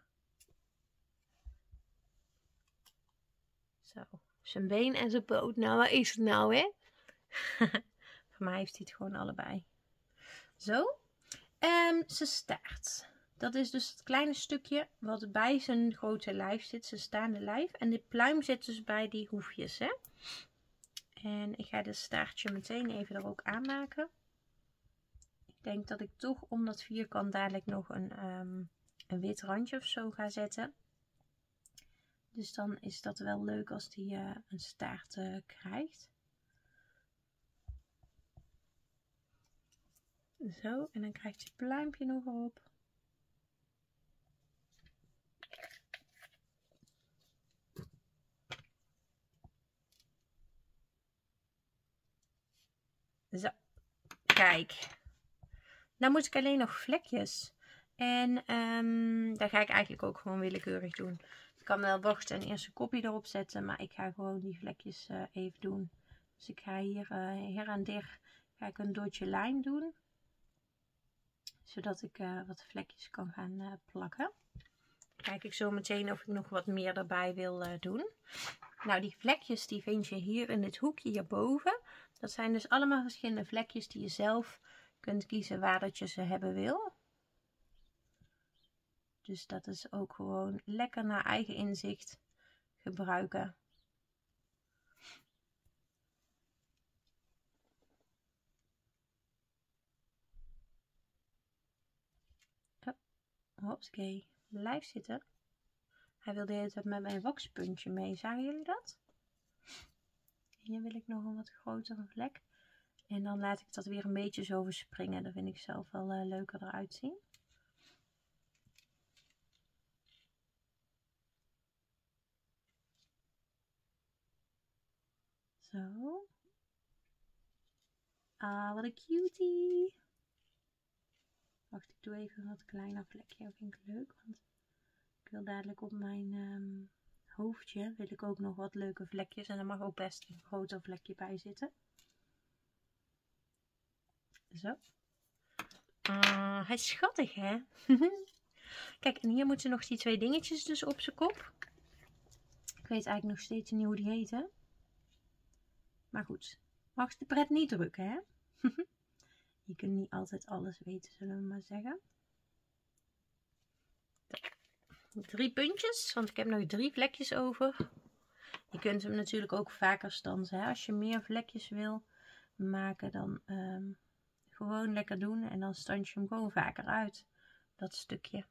Zo, zijn been en zijn poot. Nou, waar is het nou, hè? Voor mij heeft hij het gewoon allebei. Zo. En zijn staart. Dat is dus het kleine stukje wat bij zijn grote lijf zit, zijn staande lijf. En die pluim zit dus bij die hoefjes, hè. En ik ga de staartje meteen even er ook aanmaken. Ik denk dat ik toch om dat vierkant dadelijk nog een, um, een wit randje of zo ga zetten. Dus dan is dat wel leuk als die uh, een staart uh, krijgt. Zo, en dan krijgt hij een pluimpje nog op. Zo, kijk. Dan moet ik alleen nog vlekjes. En um, daar ga ik eigenlijk ook gewoon willekeurig doen. Ik kan wel wachten en eerst een kopje erop zetten, maar ik ga gewoon die vlekjes uh, even doen. Dus ik ga hier uh, her en der ga ik een dotje lijn doen. Zodat ik uh, wat vlekjes kan gaan uh, plakken. Kijk ik zo meteen of ik nog wat meer erbij wil uh, doen. Nou, die vlekjes die vind je hier in dit hoekje hierboven. Dat zijn dus allemaal verschillende vlekjes die je zelf kunt kiezen waar dat je ze hebben wil. Dus dat is ook gewoon lekker naar eigen inzicht gebruiken. Oh, hopsakee, blijf zitten. Hij wilde de hele tijd met mijn wakspuntje mee. Zagen jullie dat? Hier wil ik nog een wat grotere vlek. En dan laat ik dat weer een beetje zo verspringen. Dat vind ik zelf wel uh, leuker eruit zien. Zo. Ah, wat een cutie. Wacht, ik doe even een wat kleiner vlekje. Dat vind ik leuk. Want ik wil dadelijk op mijn um, hoofdje wil ik ook nog wat leuke vlekjes. En er mag ook best een groter vlekje bij zitten. Zo. Ah, hij is schattig, hè? Kijk, en hier moeten nog die twee dingetjes dus op zijn kop. Ik weet eigenlijk nog steeds niet hoe die heten. Maar goed, mag de pret niet drukken, hè? Je kunt niet altijd alles weten, zullen we maar zeggen. Drie puntjes, want ik heb nog drie vlekjes over. Je kunt hem natuurlijk ook vaker stansen, hè? Als je meer vlekjes wil maken, dan um, gewoon lekker doen. En dan stans je hem gewoon vaker uit, dat stukje.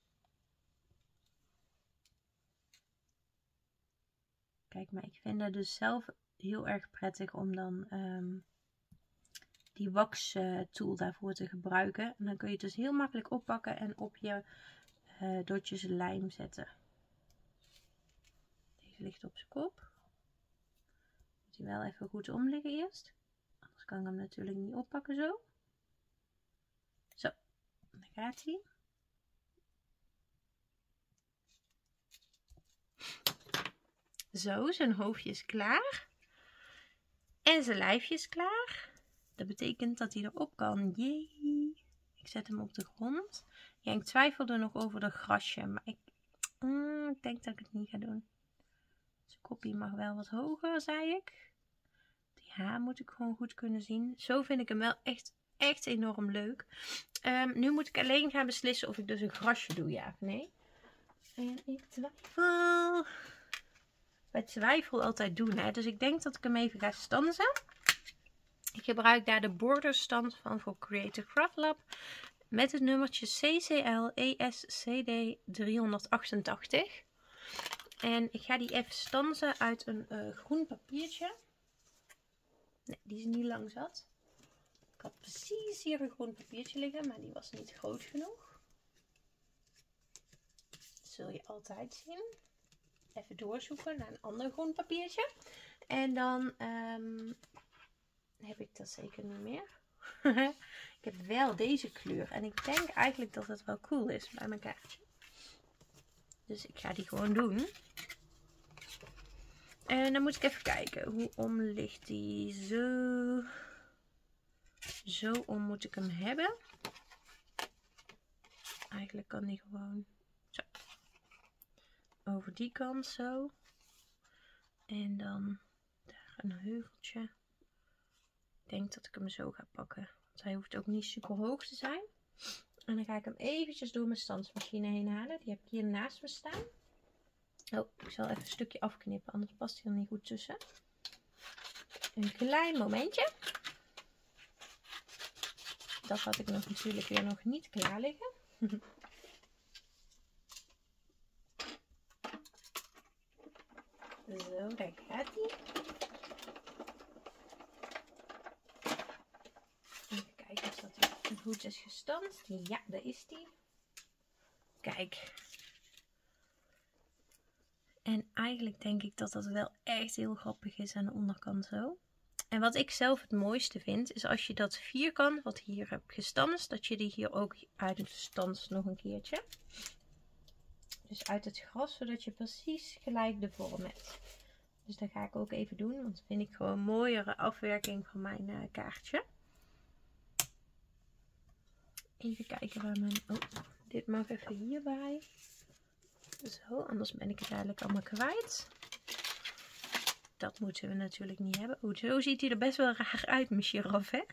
Kijk, maar ik vind het dus zelf heel erg prettig om dan um, die wax uh, tool daarvoor te gebruiken. En dan kun je het dus heel makkelijk oppakken en op je uh, dotjes lijm zetten. Deze ligt op zijn kop. Moet hij wel even goed om liggen eerst. Anders kan ik hem natuurlijk niet oppakken zo. Zo, daar gaat hij. Zo, zijn hoofdje is klaar. En zijn lijfje is klaar. Dat betekent dat hij erop kan. Jee. Ik zet hem op de grond. Ja, ik twijfelde nog over dat grasje. Maar ik, mm, ik denk dat ik het niet ga doen. Zijn kopje mag wel wat hoger, zei ik. Die haar moet ik gewoon goed kunnen zien. Zo vind ik hem wel echt, echt enorm leuk. Um, nu moet ik alleen gaan beslissen of ik dus een grasje doe, ja of nee. En ik twijfel. Bij twijfel altijd doen, hè. Dus ik denk dat ik hem even ga stansen. Ik gebruik daar de borderstand van voor Creative Craft Lab. Met het nummertje C C L E S C D driehonderdachtentachtig. En ik ga die even stansen uit een uh, groen papiertje. Nee, die is niet lang zat. Ik had precies hier een groen papiertje liggen, maar die was niet groot genoeg. Dat zul je altijd zien. even doorzoeken naar een ander groen papiertje. En dan um, heb ik dat zeker niet meer. Ik heb wel deze kleur. En ik denk eigenlijk dat het wel cool is bij mijn kaartje. Dus ik ga die gewoon doen. En dan moet ik even kijken. Hoe om ligt die? Zo. Zo om moet ik hem hebben. Eigenlijk kan die gewoon zo. Over die kant zo. En dan daar een heuveltje. Ik denk dat ik hem zo ga pakken. Want hij hoeft ook niet super hoog te zijn. En dan ga ik hem eventjes door mijn standsmachine heen halen. Die heb ik hier naast me staan. Oh, ik zal even een stukje afknippen. Anders past hij er niet goed tussen. Een klein momentje. Dat had ik nog natuurlijk weer nog niet klaar liggen. Zo, daar gaat hij. Even kijken of dat goed is gestanst. Ja, daar is die. Kijk. En eigenlijk denk ik dat dat wel echt heel grappig is aan de onderkant zo. En wat ik zelf het mooiste vind, is als je dat vierkant wat hier hebt gestanst, dat je die hier ook uitstanst nog een keertje. Dus uit het gras, zodat je precies gelijk de vorm hebt. Dus dat ga ik ook even doen, want dat vind ik gewoon een mooiere afwerking van mijn uh, kaartje. Even kijken waar mijn... Oh, dit mag even hierbij. Zo, anders ben ik het eigenlijk allemaal kwijt. Dat moeten we natuurlijk niet hebben. Oh, zo ziet hij er best wel raar uit, mijn giraf, hè?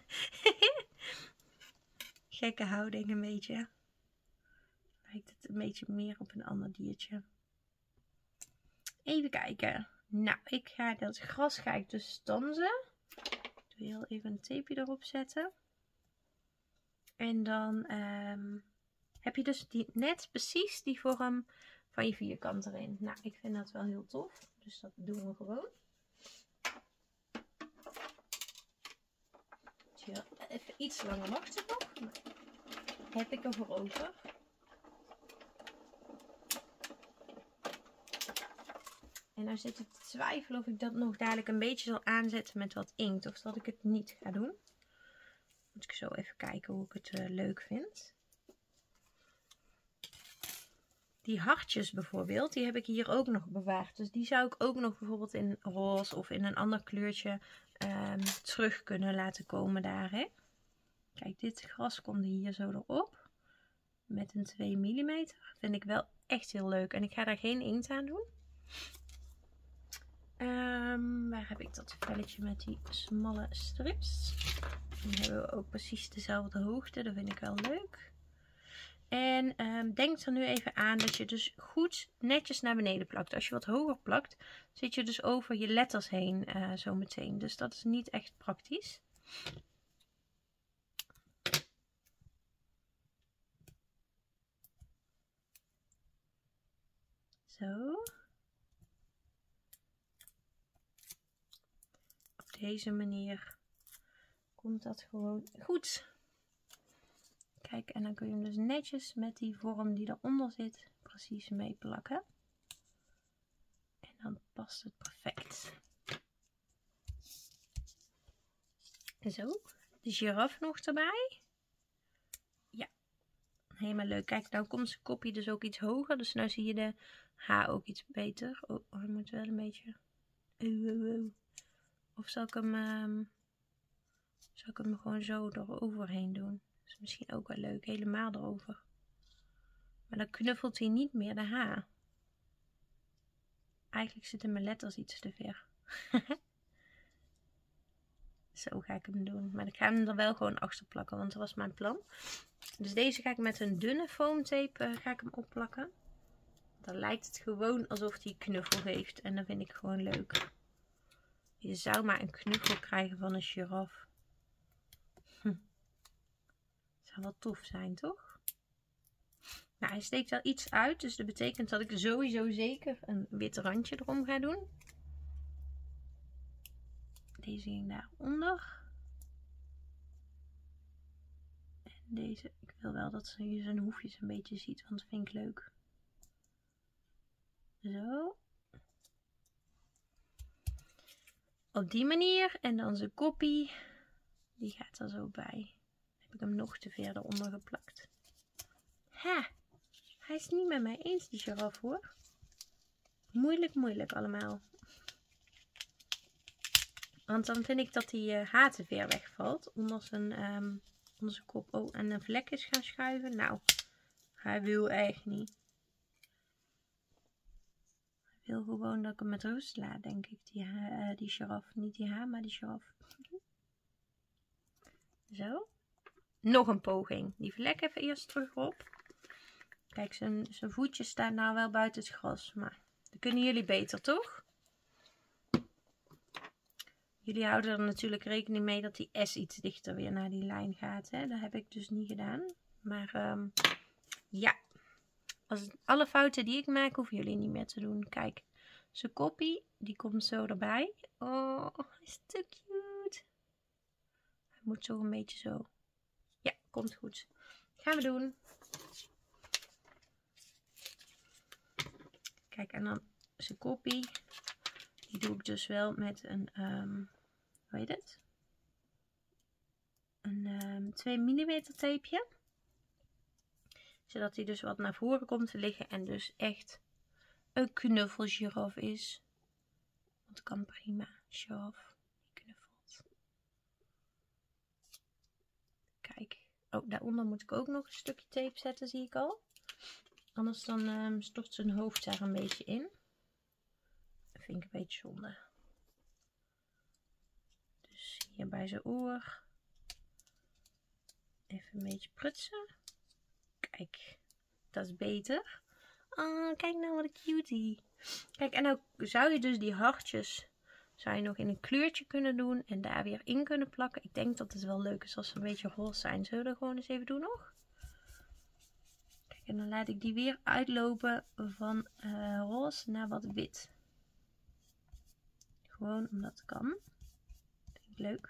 Gekke houding een beetje. Lijkt het een beetje meer op een ander diertje. Even kijken. Nou, ik ga dat gras ga ik dus stanzen. Ik doe heel even een tapeje erop zetten. En dan um, heb je dus die, net precies die vorm van je vierkant erin. Nou, ik vind dat wel heel tof. Dus dat doen we gewoon. Even iets langer wachten nog. Heb ik ervoor over. En nou zit ik te twijfelen of ik dat nog dadelijk een beetje zal aanzetten met wat inkt. Of dat ik het niet ga doen. Moet ik zo even kijken hoe ik het uh, leuk vind. Die hartjes bijvoorbeeld, die heb ik hier ook nog bewaard. Dus die zou ik ook nog bijvoorbeeld in roze of in een ander kleurtje um, terug kunnen laten komen daar. Hè? Kijk, dit gras komt hier zo erop. Met een twee millimeter. Vind ik wel echt heel leuk. En ik ga daar geen inkt aan doen. Um, waar heb ik dat velletje met die smalle strips? Dan hebben we ook precies dezelfde hoogte. Dat vind ik wel leuk. En um, denk er nu even aan dat je dus goed netjes naar beneden plakt. Als je wat hoger plakt, zit je dus over je letters heen uh, zo meteen. Dus dat is niet echt praktisch. Zo. Op deze manier komt dat gewoon goed. Kijk, en dan kun je hem dus netjes met die vorm die eronder zit precies mee plakken. En dan past het perfect. Zo, de giraf nog erbij. Ja, helemaal leuk. Kijk, nou komt zijn kopje dus ook iets hoger. Dus nu zie je de H ook iets beter. Oh, hij moet wel een beetje... Of zal ik hem, um... zal ik hem gewoon zo eroverheen doen? Dat is misschien ook wel leuk. Helemaal erover. Maar dan knuffelt hij niet meer de H. Eigenlijk zitten mijn letters iets te ver. Zo ga ik hem doen. Maar ik ga hem er wel gewoon achter plakken. Want dat was mijn plan. Dus deze ga ik met een dunne foamtape uh, ga ik hem opplakken. Dan lijkt het gewoon alsof hij knuffel heeft. En dat vind ik gewoon leuk. Je zou maar een knuffel krijgen van een giraf. Hm. Zou wel tof zijn, toch? Nou, hij steekt wel iets uit. Dus dat betekent dat ik sowieso zeker een wit randje erom ga doen. Deze ging daaronder. En deze, ik wil wel dat je zijn hoefjes een beetje ziet, want dat vind ik leuk. Zo. op die manier. En dan zijn koppie. Die gaat er zo bij. Heb ik hem nog te ver eronder geplakt. Ha! Hij is het niet met mij eens, die giraf hoor. Moeilijk, moeilijk allemaal. Want dan vind ik dat die uh, haar te ver wegvalt. Onder zijn, um, onder zijn kop. Oh, en een vlek is gaan schuiven. Nou, hij wil echt niet. Hij wil gewoon dat ik hem met rust laat, denk ik. Die, uh, die giraf. Niet die haar, maar die giraf. Zo. Nog een poging. Die vlek even eerst terug op. Kijk, zijn, zijn voetjes staan nou wel buiten het gras. Maar dat kunnen jullie beter, toch? Jullie houden er natuurlijk rekening mee dat die S iets dichter weer naar die lijn gaat. Hè? Dat heb ik dus niet gedaan. Maar um, ja. Als het, alle fouten die ik maak, hoeven jullie niet meer te doen. Kijk, zijn koppie, die komt zo erbij. Oh, hij is te cute. Hij moet zo een beetje zo. Ja, komt goed. Gaan we doen. Kijk, en dan zijn koppie. Die doe ik dus wel met een, um, hoe heet het? Een um, twee millimeter tapeje. Zodat hij dus wat naar voren komt te liggen. En dus echt een knuffelgiraf is. Want kan prima. Giraf. Die knuffelt. Kijk. Oh, daaronder moet ik ook nog een stukje tape zetten, zie ik al. Anders dan um, stort zijn hoofd daar een beetje in. Dat vind ik een beetje zonde. Dus hier bij zijn oor. Even een beetje prutsen. Kijk, dat is beter. Oh, kijk nou wat een cutie. Kijk, en nou zou je dus die hartjes zou je nog in een kleurtje kunnen doen en daar weer in kunnen plakken. Ik denk dat het wel leuk is als ze een beetje roze zijn. Zullen we dat gewoon eens even doen nog? Kijk, en dan laat ik die weer uitlopen van uh, roze naar wat wit. Gewoon omdat het kan. Vind ik leuk.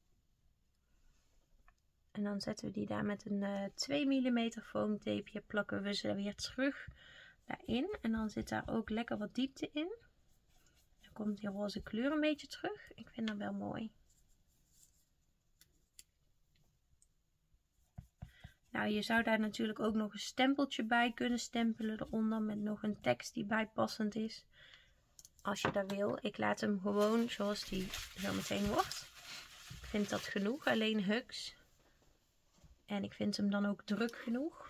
En dan zetten we die daar met een uh, twee millimeter foamtapeje. Plakken we ze weer terug daarin. En dan zit daar ook lekker wat diepte in. Dan komt die roze kleur een beetje terug. Ik vind dat wel mooi. Nou, je zou daar natuurlijk ook nog een stempeltje bij kunnen stempelen eronder. Met nog een tekst die bijpassend is. Als je dat wil. Ik laat hem gewoon zoals die zo meteen wordt. Ik vind dat genoeg. Alleen hugs. En ik vind hem dan ook druk genoeg.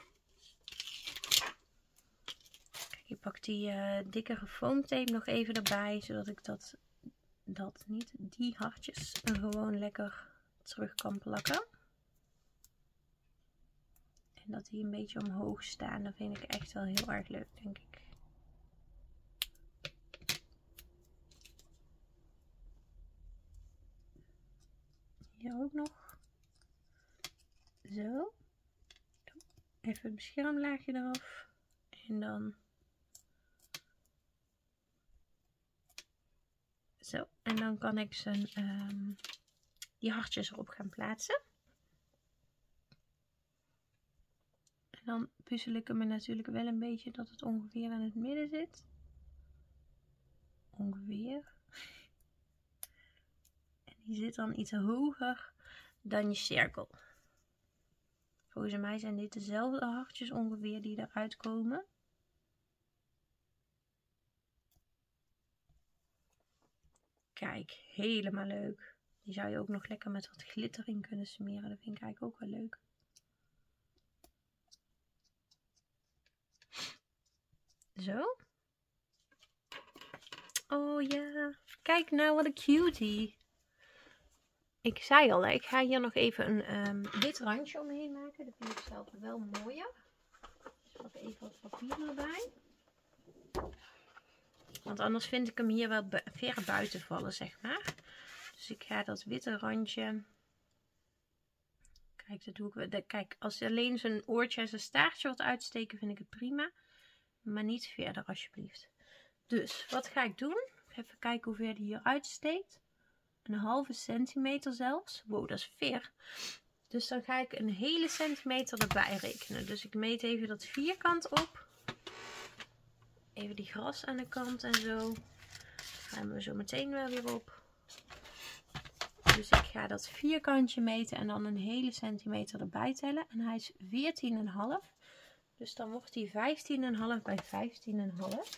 Kijk, ik pak die uh, dikkere foamtape nog even erbij. Zodat ik dat, dat niet, die hartjes gewoon lekker terug kan plakken. En dat die een beetje omhoog staan. Dat vind ik echt wel heel erg leuk, denk ik. Hier ook nog. Zo. Even het beschermlaagje eraf. En dan. Zo. En dan kan ik zijn, um, die hartjes erop gaan plaatsen. En dan puzzel ik hem natuurlijk wel een beetje dat het ongeveer in het midden zit. Ongeveer. En die zit dan iets hoger dan je cirkel. Volgens mij zijn dit dezelfde hartjes ongeveer die eruit komen. Kijk, helemaal leuk. Die zou je ook nog lekker met wat glitter in kunnen smeren. Dat vind ik eigenlijk ook wel leuk. Zo. Oh ja. Kijk nou wat een cutie. Ik zei al, ik ga hier nog even een um, wit randje omheen maken. Dat vind ik zelf wel mooier. Ik pak even wat papier erbij. Want anders vind ik hem hier wel ver buiten vallen, zeg maar. Dus ik ga dat witte randje. Kijk, dat doe ik. Kijk, als alleen zijn oortje en zijn staartje wat uitsteken, vind ik het prima. Maar niet verder, alsjeblieft. Dus, wat ga ik doen? Even kijken hoe ver die hier uitsteekt. Een halve centimeter zelfs. Wow, dat is ver. Dus dan ga ik een hele centimeter erbij rekenen. Dus ik meet even dat vierkant op. Even die gras aan de kant en zo. Gaan we zo meteen wel weer op. Dus ik ga dat vierkantje meten en dan een hele centimeter erbij tellen. En hij is veertien komma vijf. Dus dan wordt hij vijftien komma vijf bij vijftien komma vijf.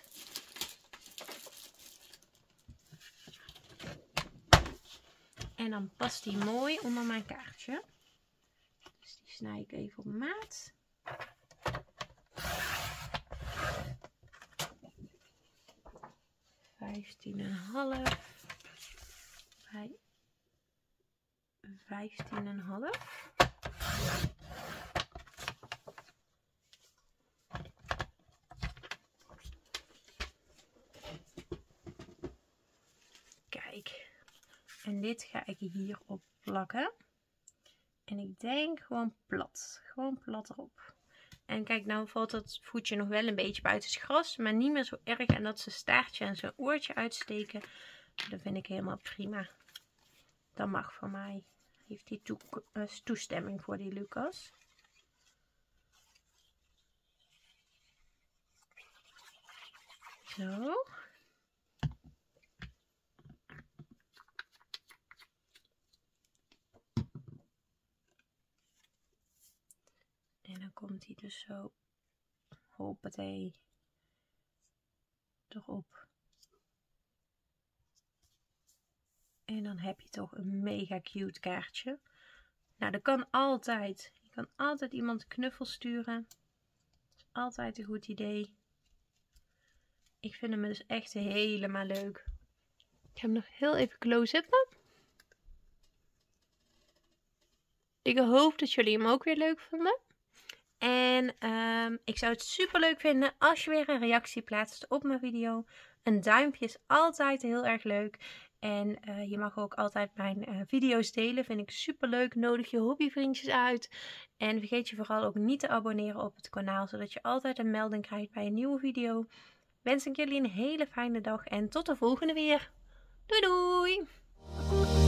En dan past die mooi onder mijn kaartje. Dus die snij ik even op maat. vijftien komma vijf bij vijftien komma vijf. Kijk. En dit ga ik hierop plakken. En ik denk gewoon plat. Gewoon plat erop. En kijk, nou valt dat voetje nog wel een beetje buiten het gras. Maar niet meer zo erg. En dat zijn staartje en zijn oortje uitsteken. Dat vind ik helemaal prima. Dat mag van mij. Heeft hij toe, uh, toestemming voor die Lucas. Zo. En dan komt hij dus zo, hoppatee, erop. En dan heb je toch een mega cute kaartje. Nou, dat kan altijd. Je kan altijd iemand een knuffel sturen. Dat is altijd een goed idee. Ik vind hem dus echt helemaal leuk. Ik ga hem nog heel even close-uppen. Ik hoop dat jullie hem ook weer leuk vonden. En um, ik zou het super leuk vinden als je weer een reactie plaatst op mijn video. Een duimpje is altijd heel erg leuk. En uh, je mag ook altijd mijn uh, video's delen. Vind ik super leuk. Nodig je hobbyvriendjes uit. En vergeet je vooral ook niet te abonneren op het kanaal. Zodat je altijd een melding krijgt bij een nieuwe video. Wens ik jullie een hele fijne dag. En tot de volgende weer. Doei doei!